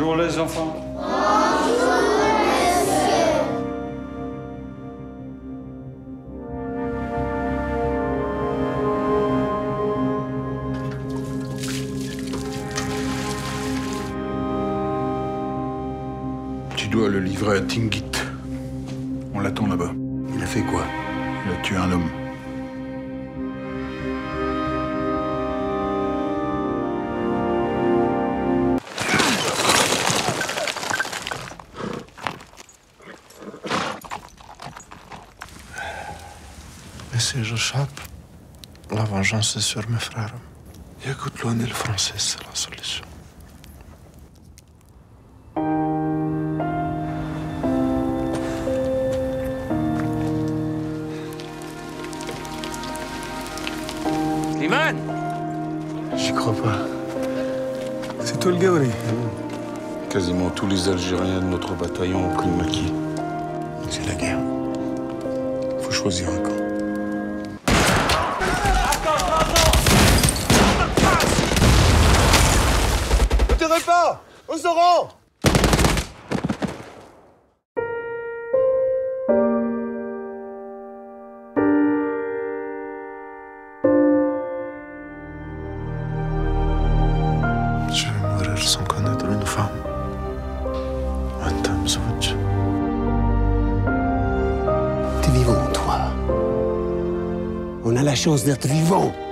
Bonjour les enfants. Tu dois le livrer à Tingit. On l'attend là-bas. Il a fait quoi? Il a tué un homme. Et si j'échappe, la vengeance est sur mes frères. Et écoute-le, le français, c'est la solution. Slimane! J'y crois pas. C'est toi le Gaori. Quasiment tous les Algériens de notre bataillon ont pris le maquis. C'est la guerre. Faut choisir un camp. Ne tirez pas! On se rend! Je vais mourir sans connaître une femme. Un زوج. T'es vivant, toi. On a la chance d'être vivant.